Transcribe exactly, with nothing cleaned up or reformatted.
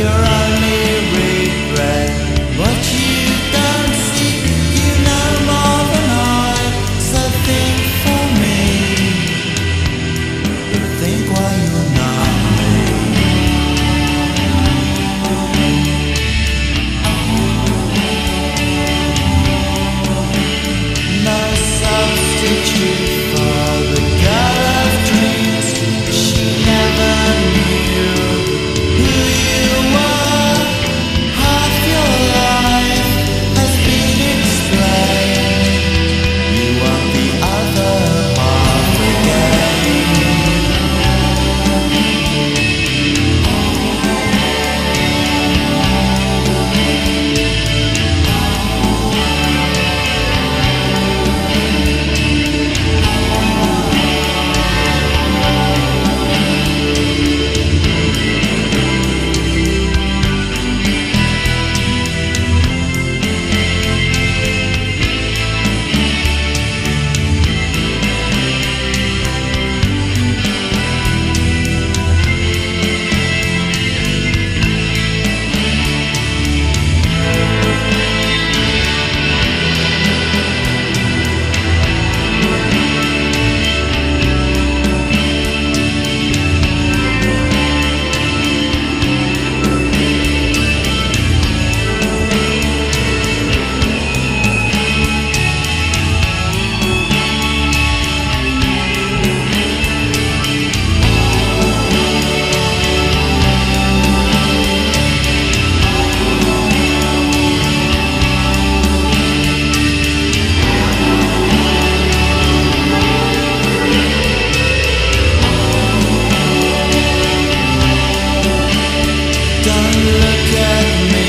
your only regret. What you don't see, you know more than I. So think for me, but think while you're not me. No substitute for the girl of dreams. She never knew who you were. Half your life has been explained. You want the other half again. Don't look at me.